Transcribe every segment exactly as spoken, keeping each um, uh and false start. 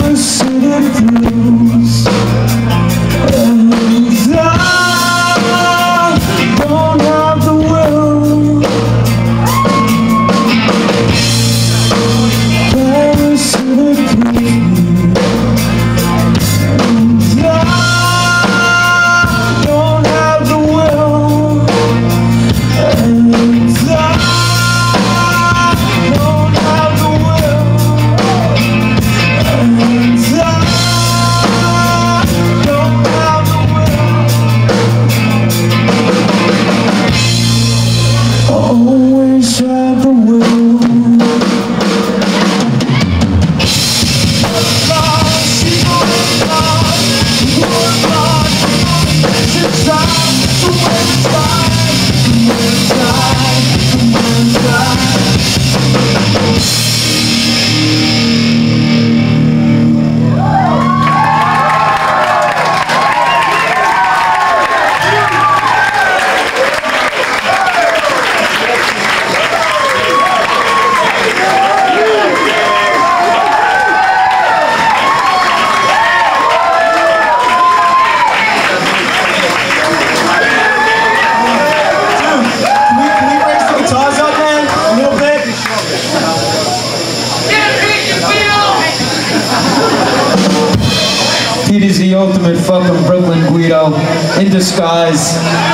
He's the ultimate fucking Brooklyn Guido in disguise.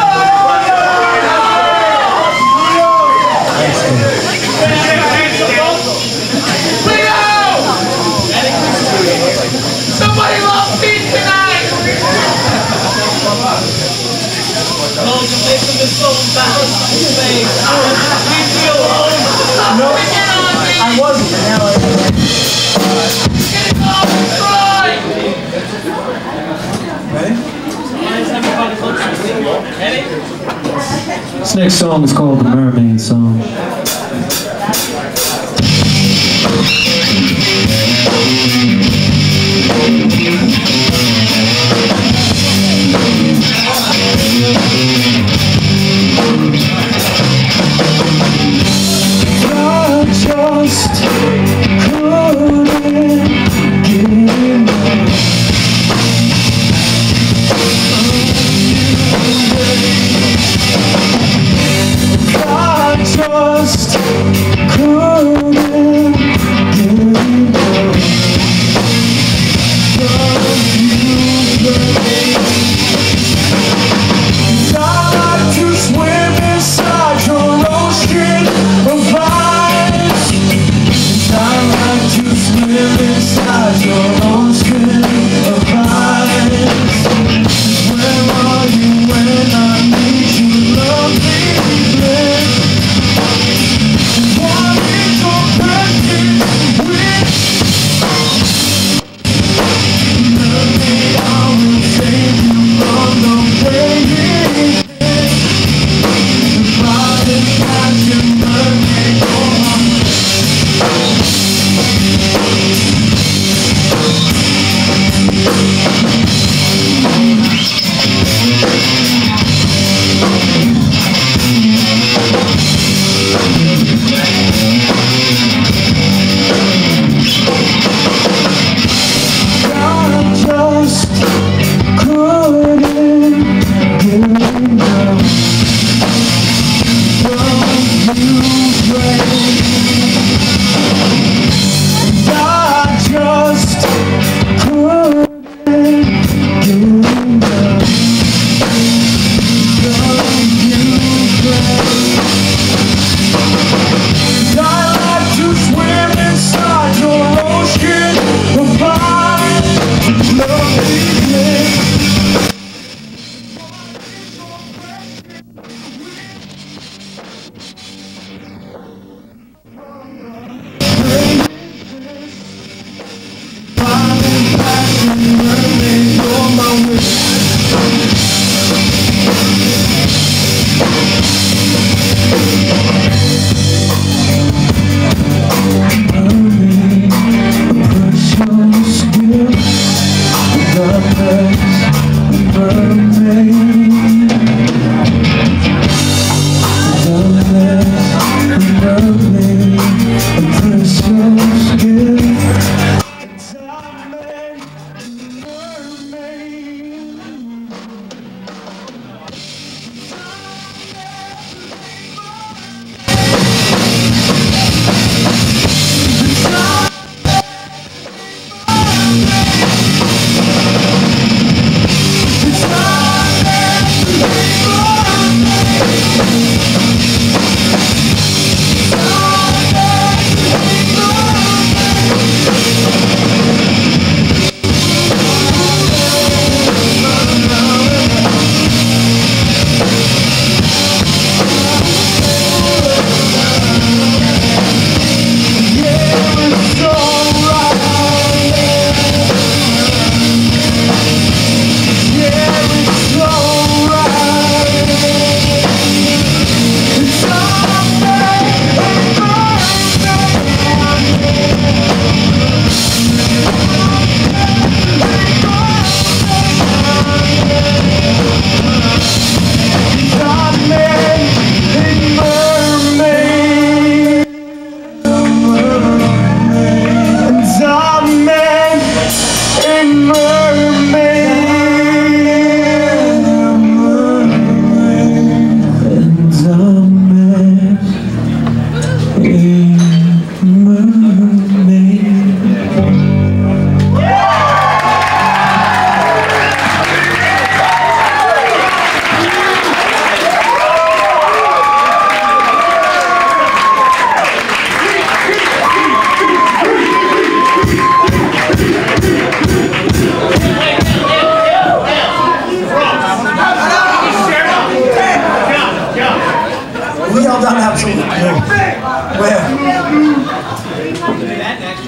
Somebody love me tonight! No, I wasn't, but now I am. This next song is called the Mermaid Song. I just couldn't get enough. I just couldn't get enough of you, babe. I like to swim inside your ocean of ice. I like to swim inside your ocean of ice. Where are you when I need you, love me, babe? What is your practice with? Love me, I will save you from the way it is. The body passion, love me, oh, I'm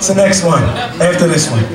What's the next one after this one?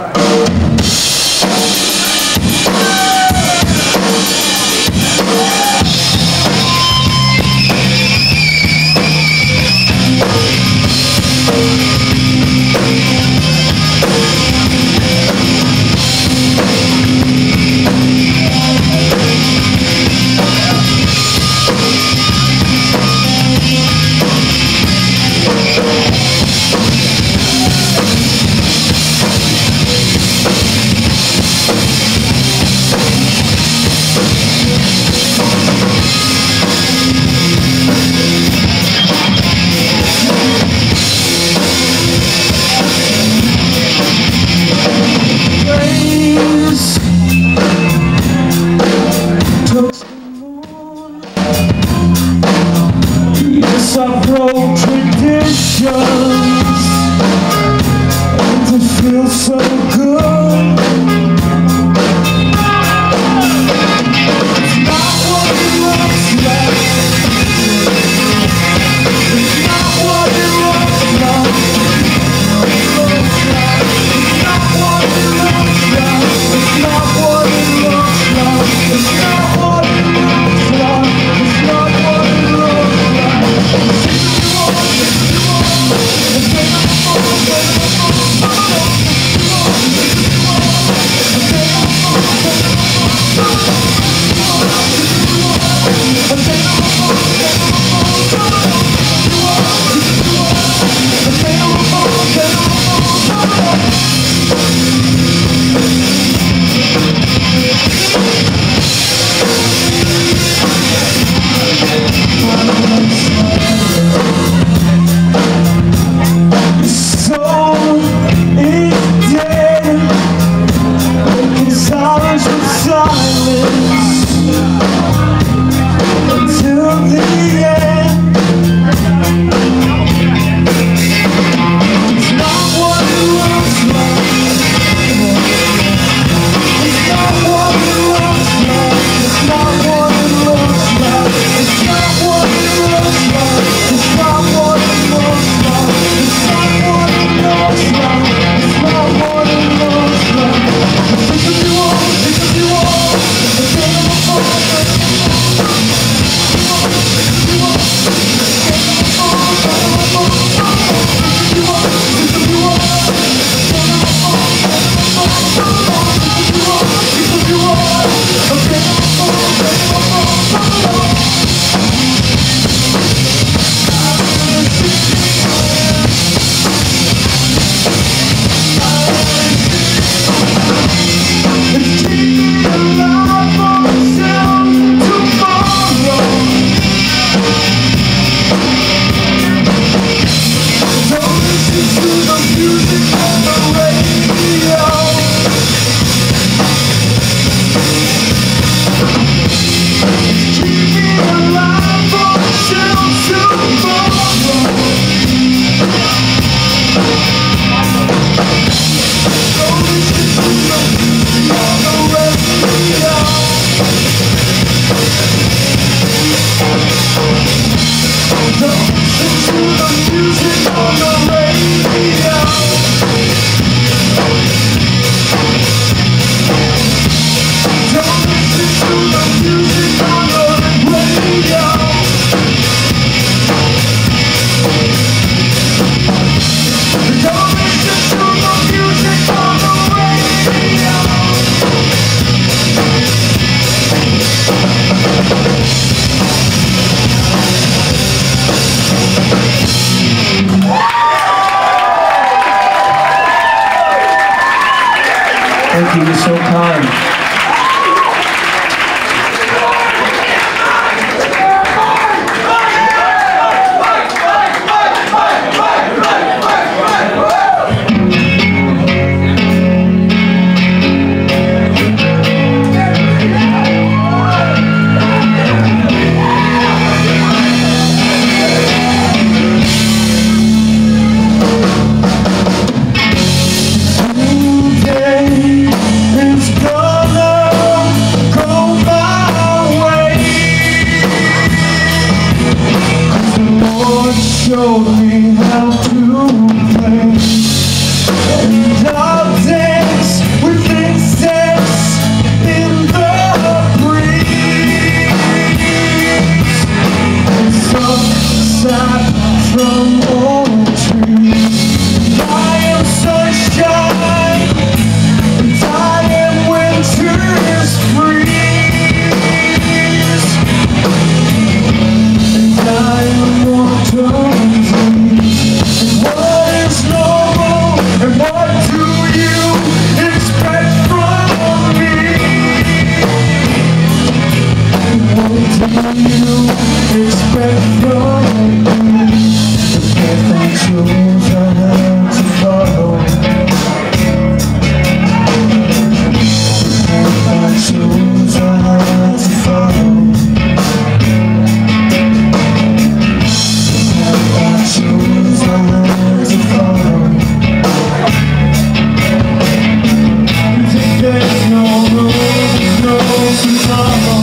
I broke traditions and it feels so good. It's not what it looks like. It's not what it looks like. It's not what it looks like. It's not what it looks like. It's not what it looks like. It's not what it looks like. Thank you, you're so kind. Today is gonna I'll dance with insects in the breeze. Sunshine from old trees. I am sunshine, and I am winter's freeze. And I am autumn's leaves. What is normal, and what do you expect from me? What do you expect from me? The path I chose, I had to follow. The path I chose, I had to follow. The path I chose, I had to follow. There's no room, no tomorrow.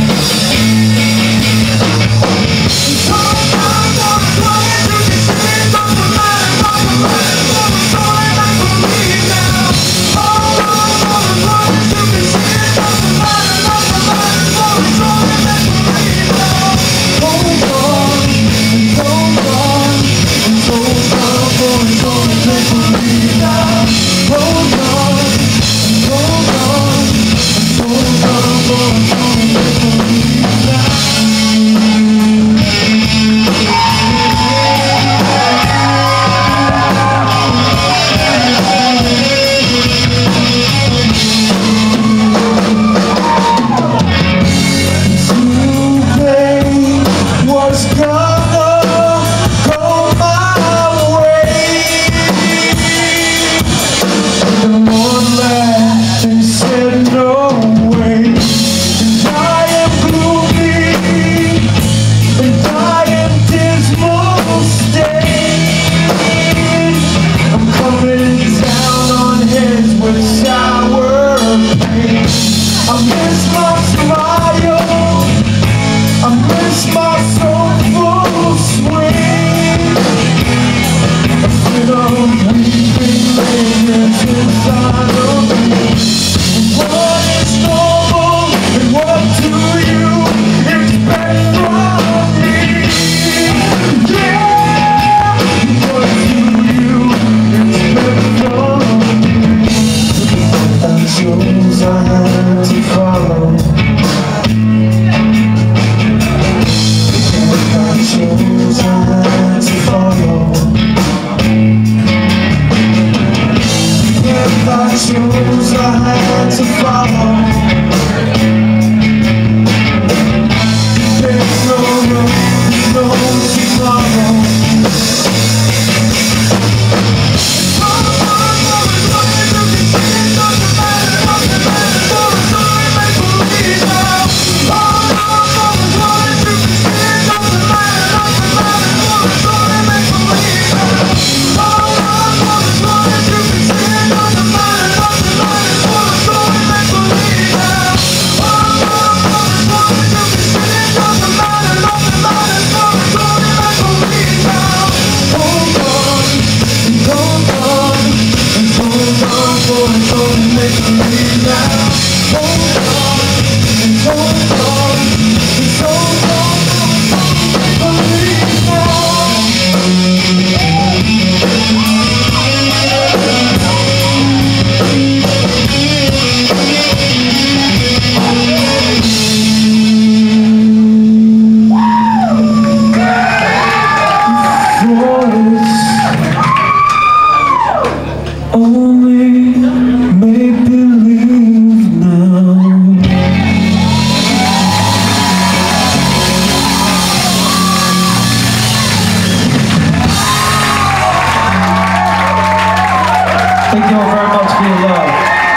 Thank you all very much for your love.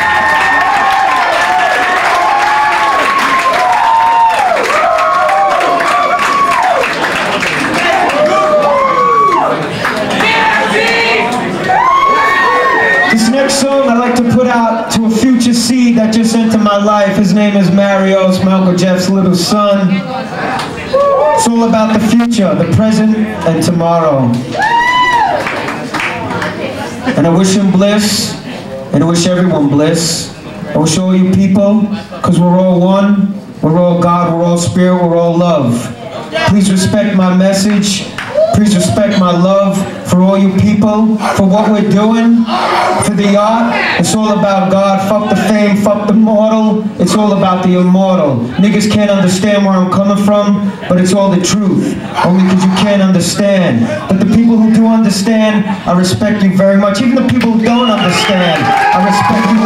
This next song I'd like to put out to a future seed that just entered my life. His name is Mario. It's my Uncle Jeff's little son. It's all about the future, the present, and tomorrow. And I wish him bliss and to wish everyone bliss. I wish all you people, because we're all one, we're all God, we're all spirit, we're all love. Please respect my message. Please respect my love for all you people, for what we're doing, for the art. It's all about God. Fuck the fame, fuck the mortal. It's all about the immortal. Niggas can't understand where I'm coming from, but it's all the truth. Only because you can't understand. But the people who do understand, I respect you very much. Even the people who don't understand, I respect you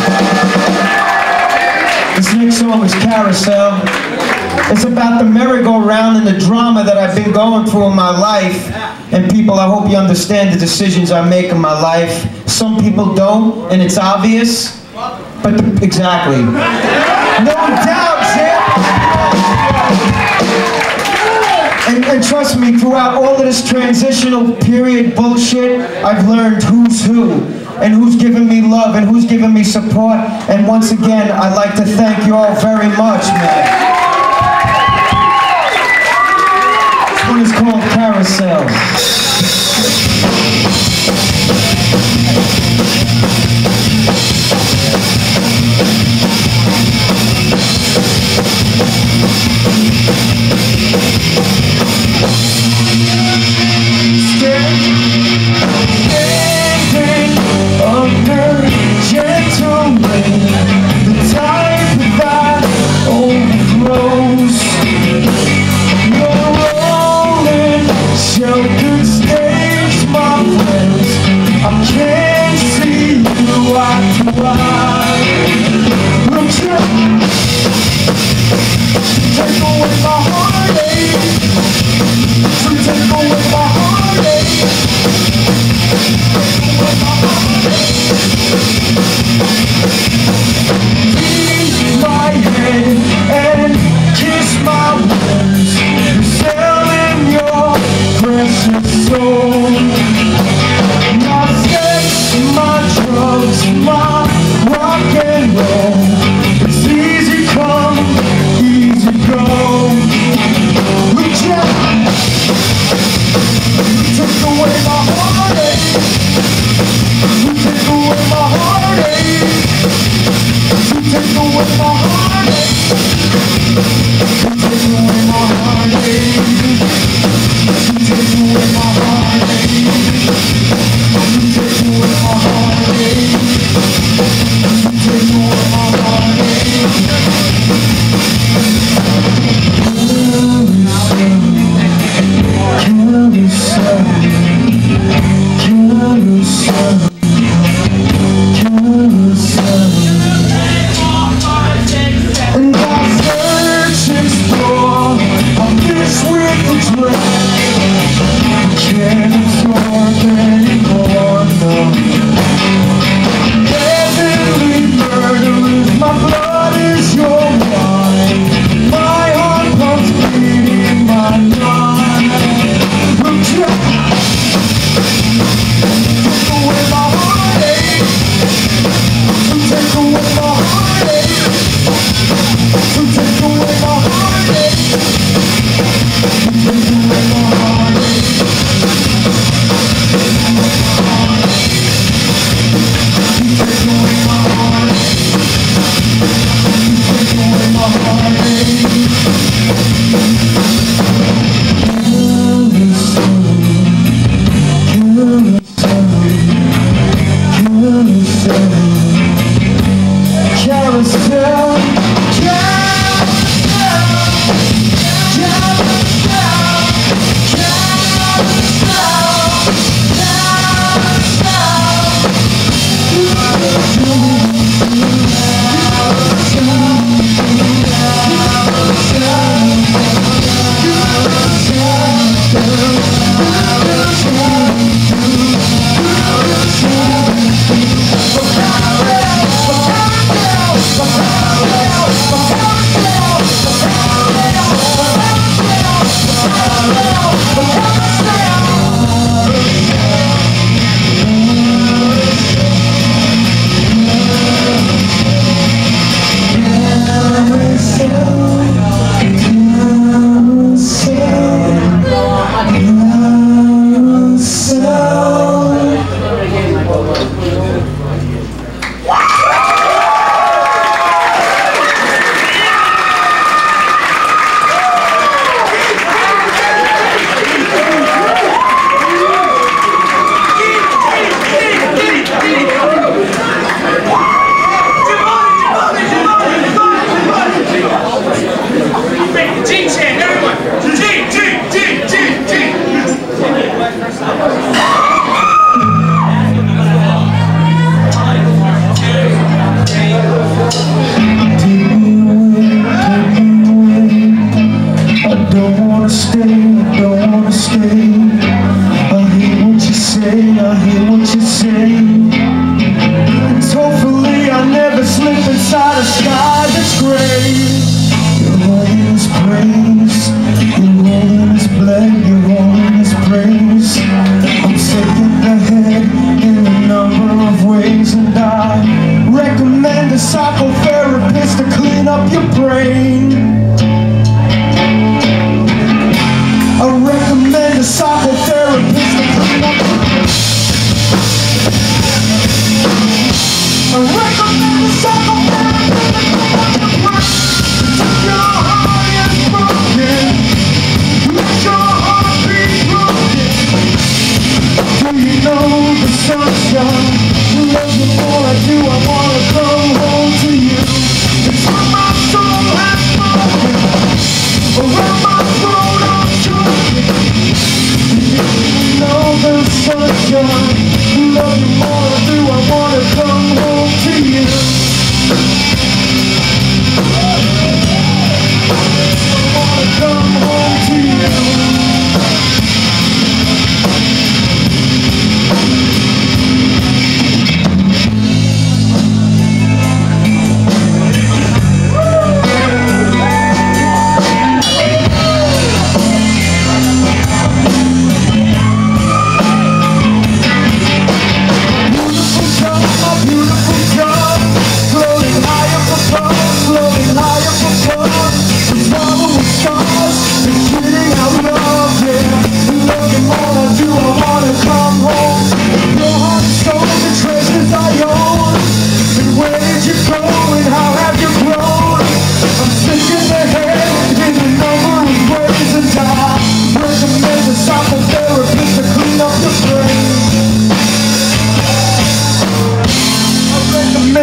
all. This next song is Carousel. It's about the merry-go-round and the drama that I've been going through in my life. And people, I hope you understand the decisions I make in my life. Some people don't, and it's obvious. But the, exactly. No doubt, Zip. And, and trust me, throughout all of this transitional period bullshit, I've learned who's who. And who's giving me love, and who's giving me support. And once again, I'd like to thank you all very much, man. This one is called Carousel.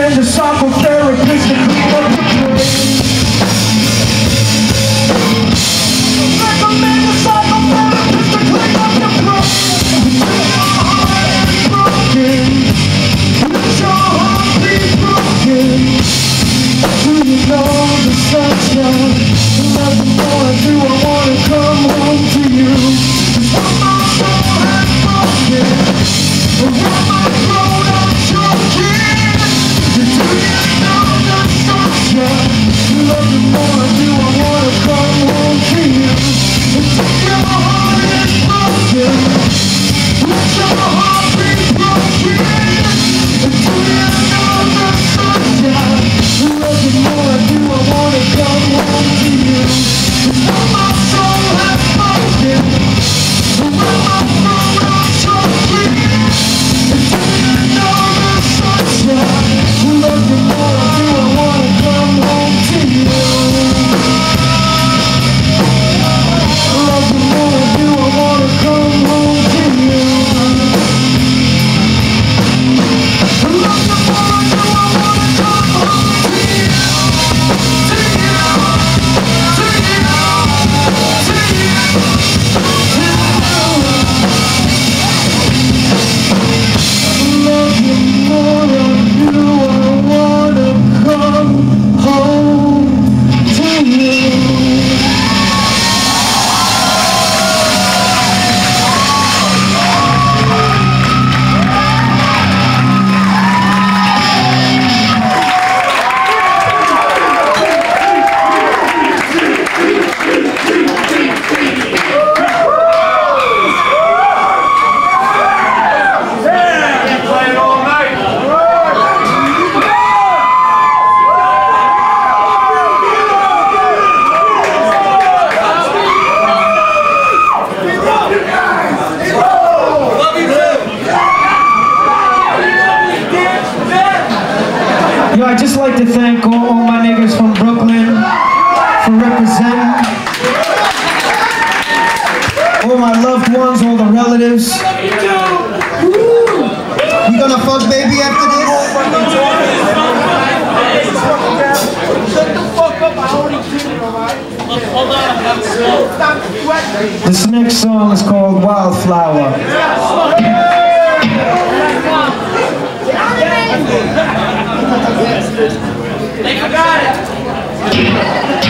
recommend a psychotherapist to clean up your brain. Recommend a psychotherapist to clean up your brain. Let your heart be broken. Do you know the sunshine? Nothing more I do, I wanna come home to you. What my soul has broken, what my throat I'm choking. Do you know the sunshine? Nothing more I do, I wanna come home to you. If your heart is broken, let your heart be broken. Do you know the sunshine? Nothing more I do, I wanna come home to you. What my soul has broken, what my throat I'm choking. Do you know the sunshine? Nothing more I do, I wanna come home to you. Nothing more I do, I wanna come home to you. Nothing more I do, I wanna come home to you. To you, to you, to you, to you. Nothing more I do, I wanna come home to you. Yo, I'd just like to thank all, all my niggas from Brooklyn for representing. All my loved ones, all the relatives. You gonna fuck baby after this? Shut the fuck up, I already did it, alright? Hold on, This next song is called Wildflower. I got it!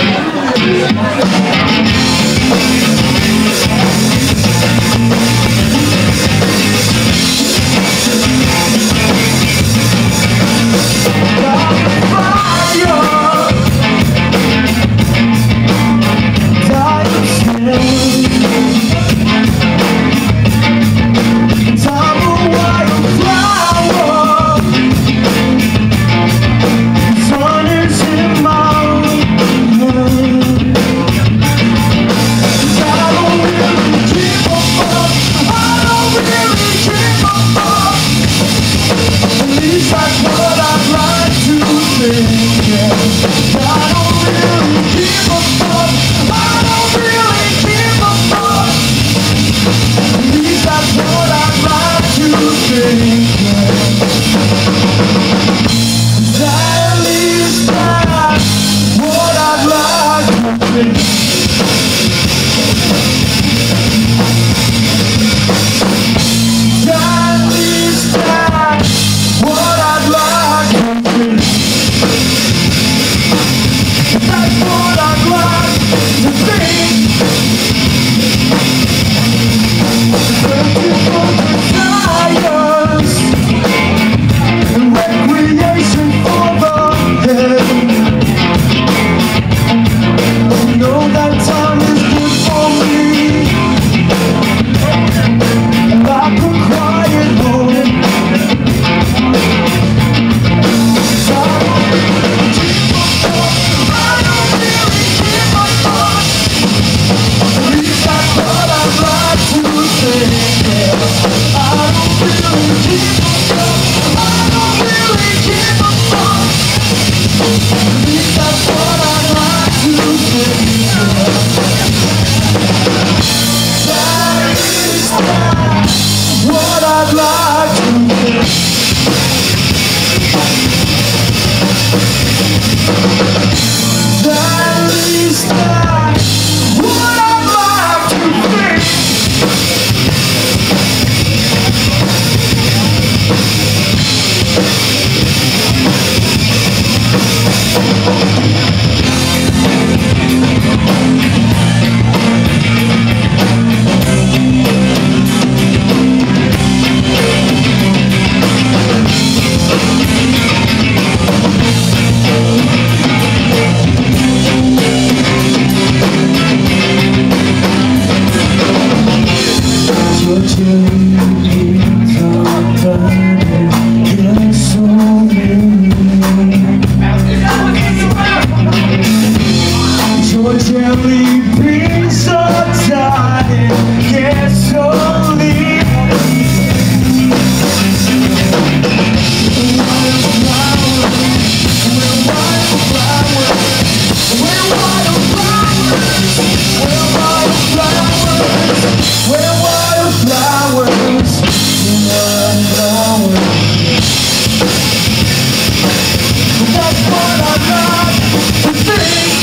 That's what I'd like to think.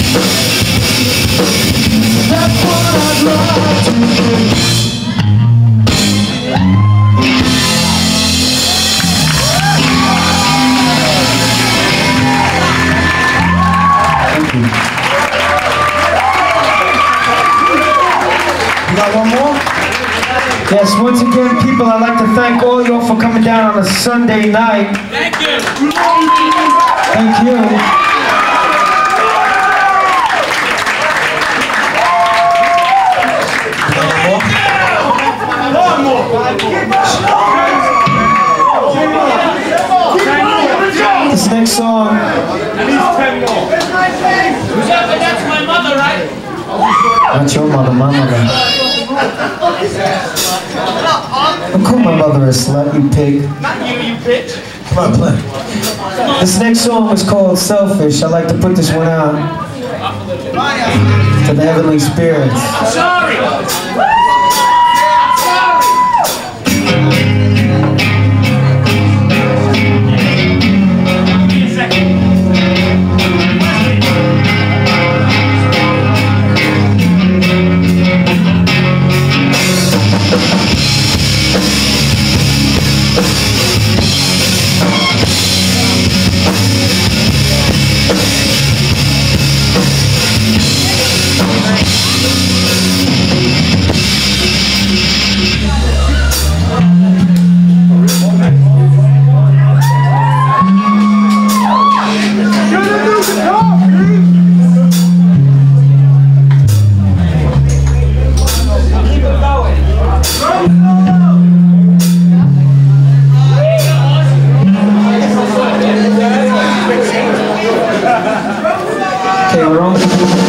That's what I'd like to think. Got one more? Yes, once again, people, I'd like to thank all y'all for coming down on a Sunday night. Thank you. Thank you. One more. This next song. That's my mother, right? Not your mother, my mother. Don't call my mother a slut, you pig. Not you, you bitch. Come on, play. This next song is called Selfish. I'd like to put this one out to the heavenly spirits. I'm sorry. Okay, we're on.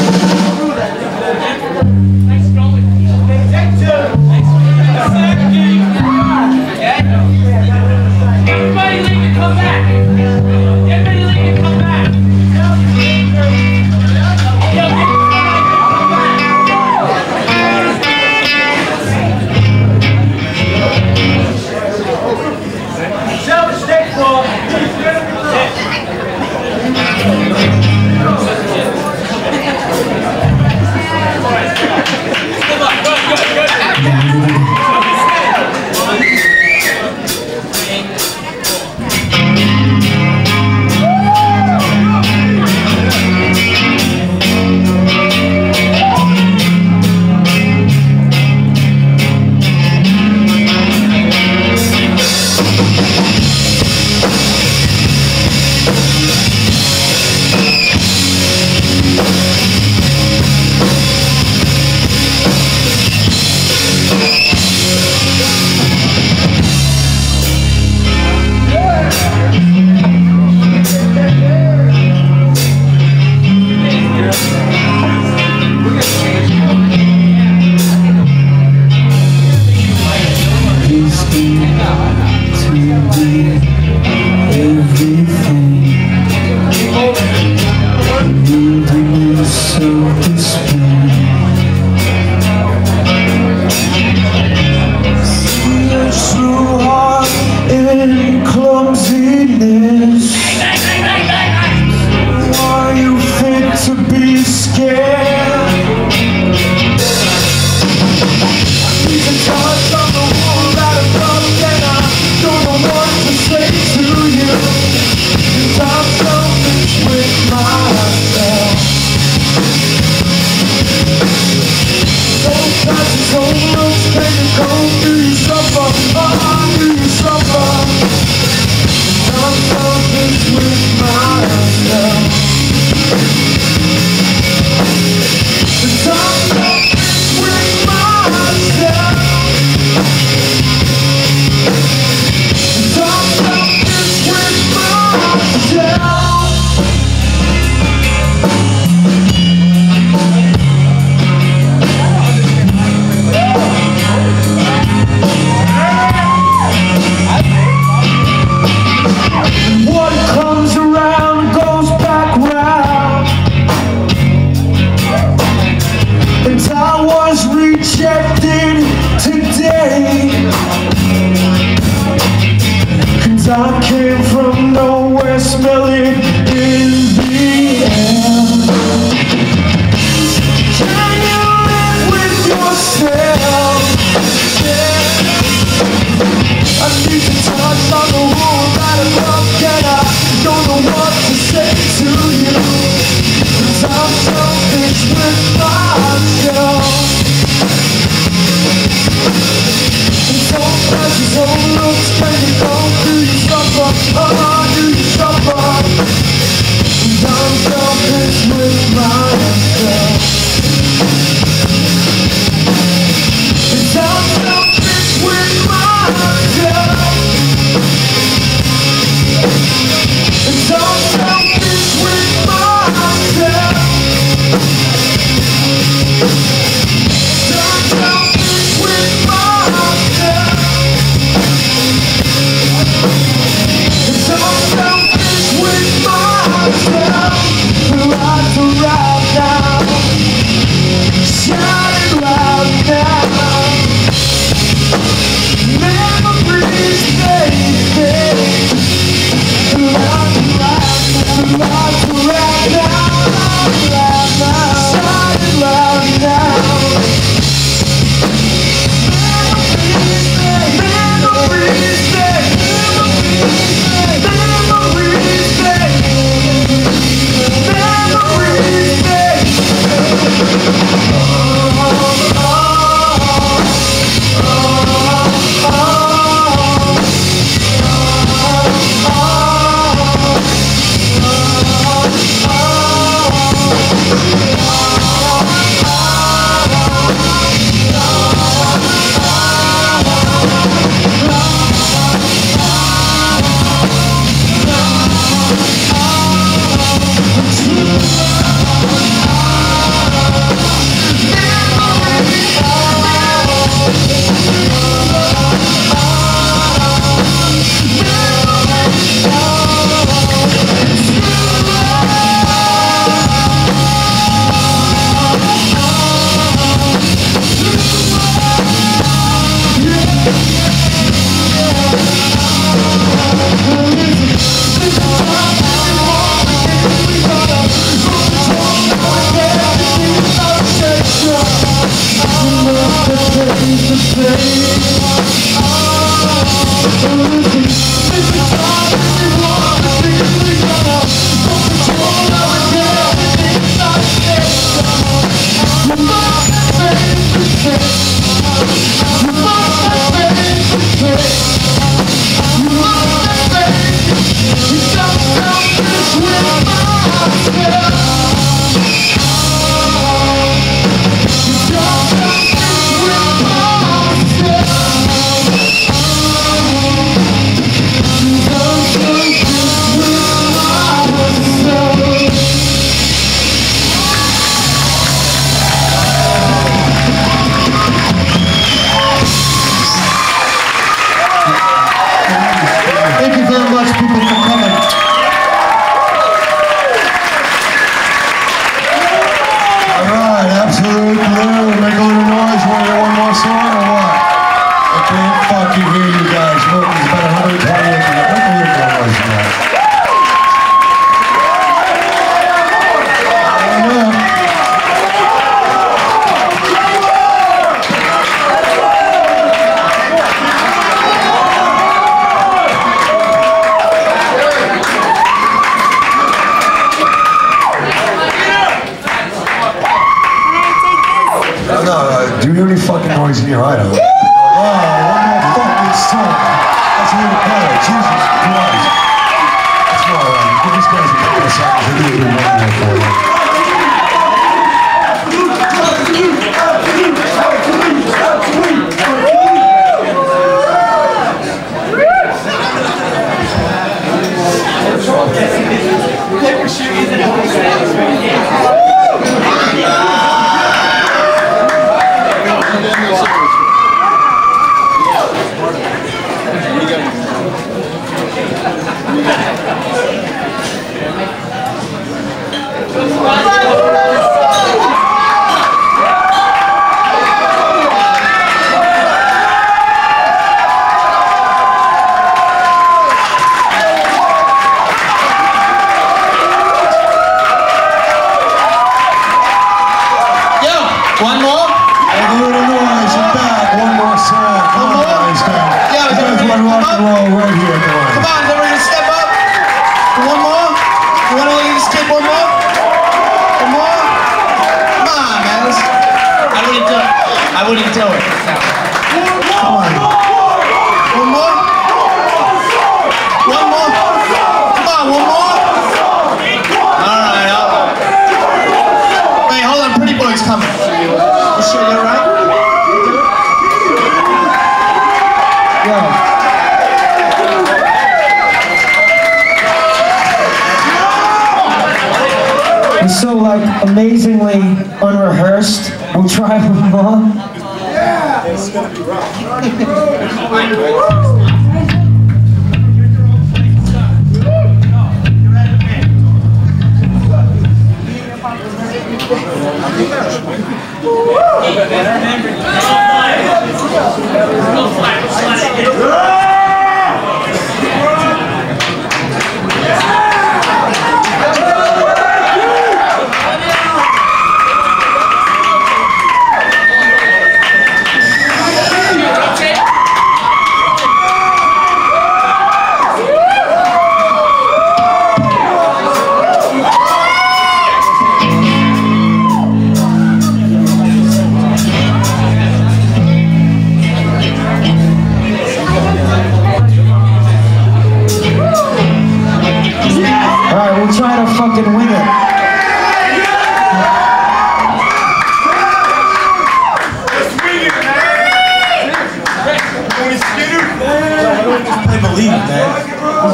Everybody leave and come back. Everybody leave and come back. Sell the stick, ball. I came from nowhere, smelling noise in your item. Wow, one more fucking song. That's a little better. Jesus Christ. That's all right. Give these guys a couple of seconds. They're going to do one more for you. One more? Make a little noise and back. One more song. Come on, guys. Yeah, you guys want rock and roll right here. Come on. Come on, everybody step up. One more? You want to let you skip one more? One more? Come on, man. Let's... I wouldn't do it. I wouldn't do it. Come on. One more? One more? Come on, one more? All right, all right. Wait, hold on. Pretty Boy's coming. You sure you're right? Yo. It's so like amazingly unrehearsed. We'll try one more. Yeah. It's gonna be rough. Try to fucking win it. Let's win it, man! Want to skid her? Just play the lead, man.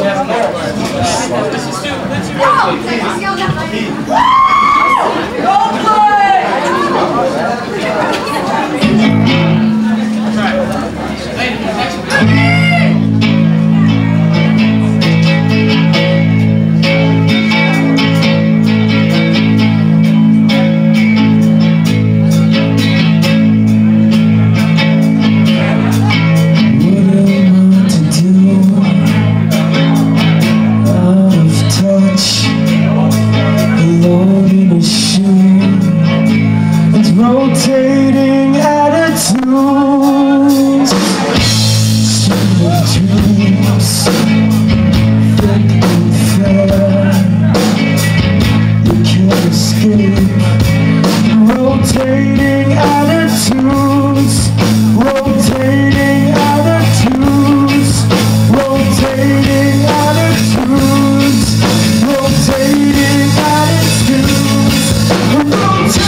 Rotating attitudes, sweet dreams, thick and fair. You can't escape. Rotating attitudes, rotating attitudes, rotating attitudes, rotating attitudes, rotating.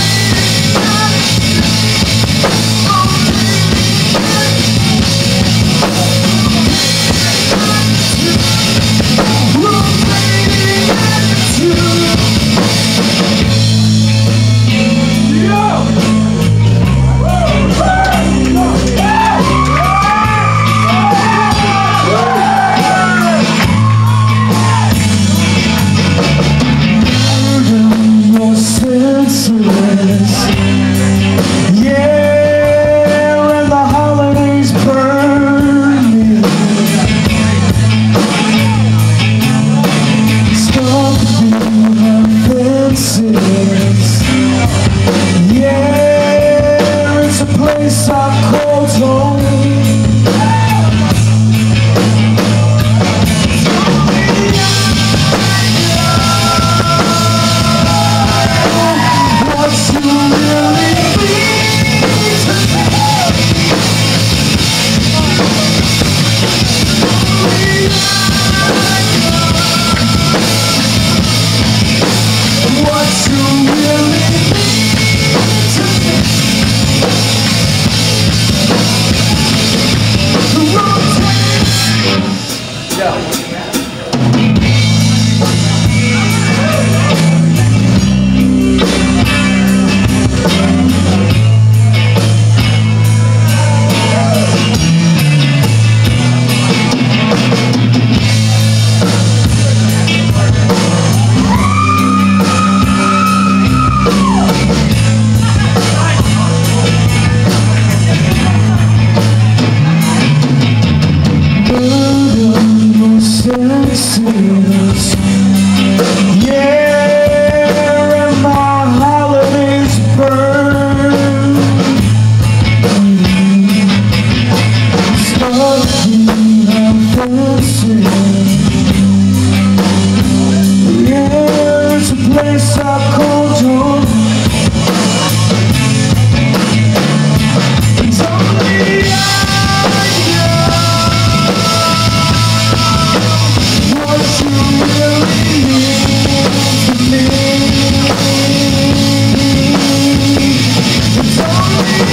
place I called home. It's only I know what you really mean to me. It's only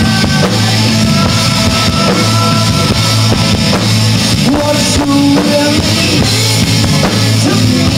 I know what you really mean to me.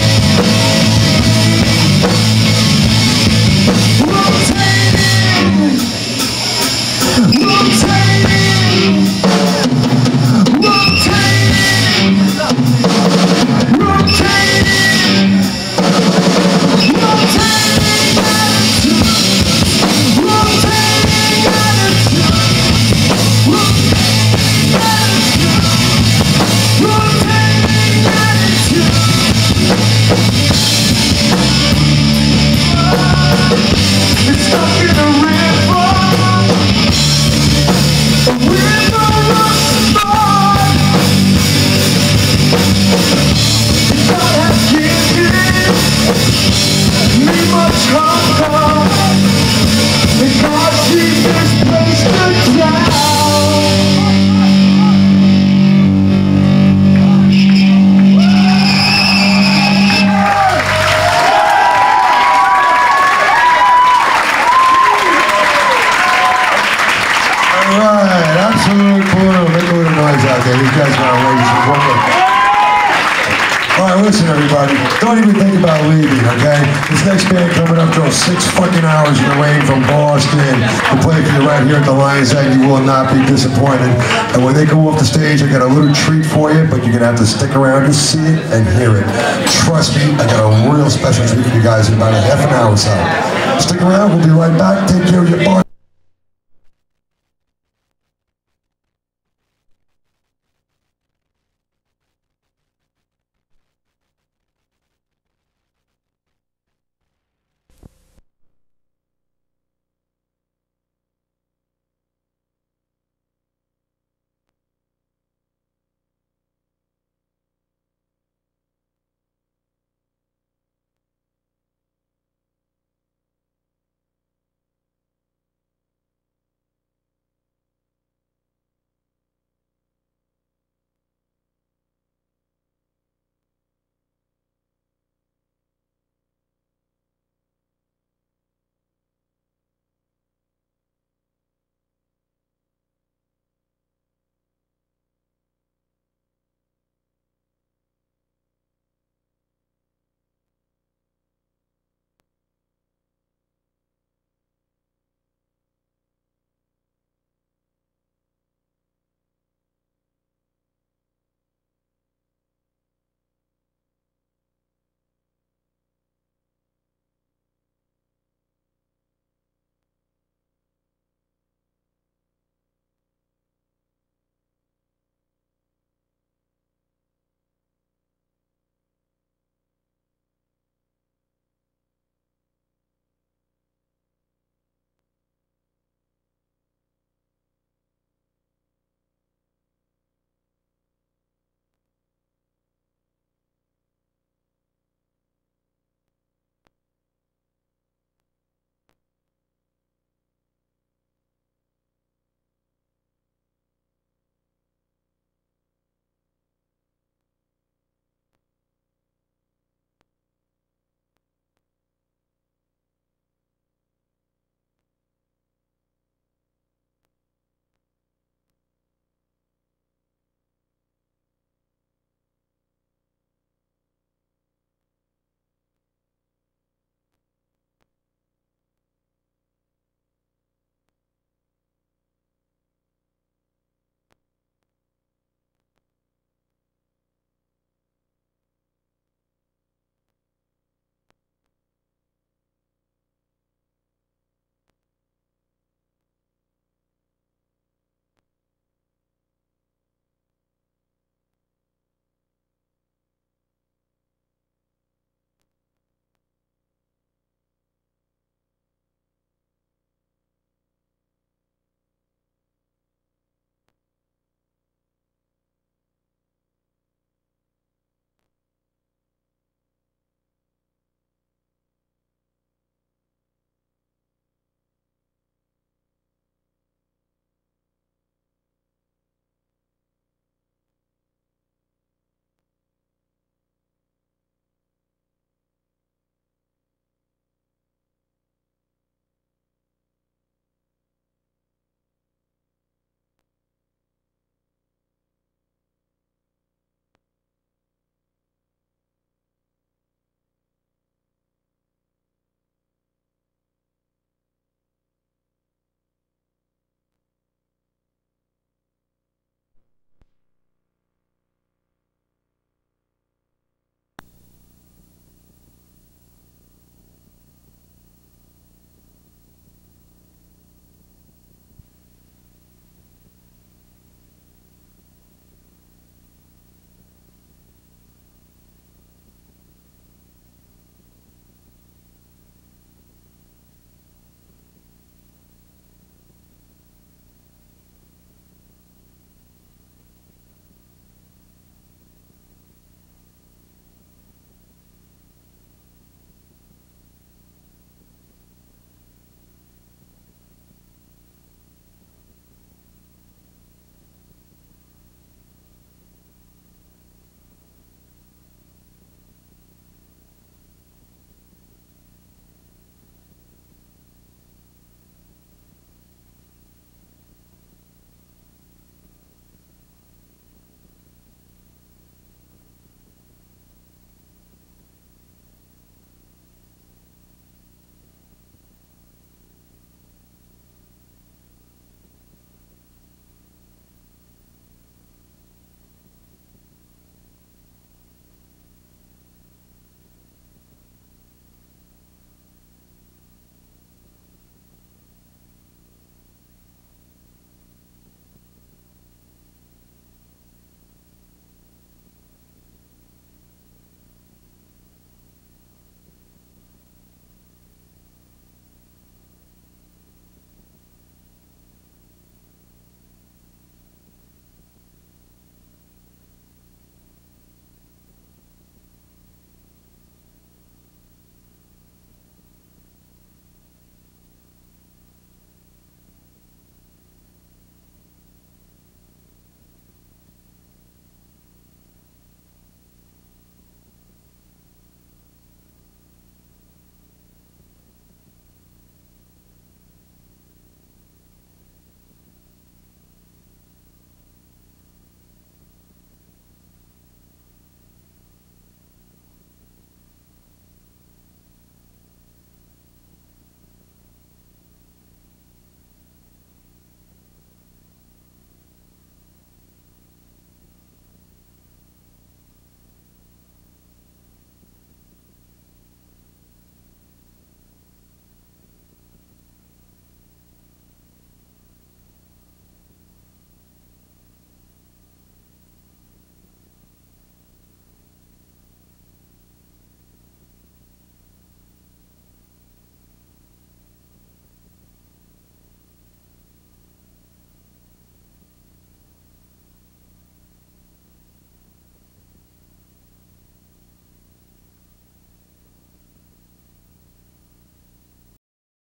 Alright, listen everybody, don't even think about leaving, okay? This next band coming up drove six fucking hours in the rain from Boston to play for you right here at the Lion's Egg. You will not be disappointed. And when they go off the stage, I got a little treat for you, but you're gonna have to stick around to see it and hear it. Trust me, I got a real special treat for you guys in about a half an hour or so. Stick around, we'll be right back. Take care of your bar.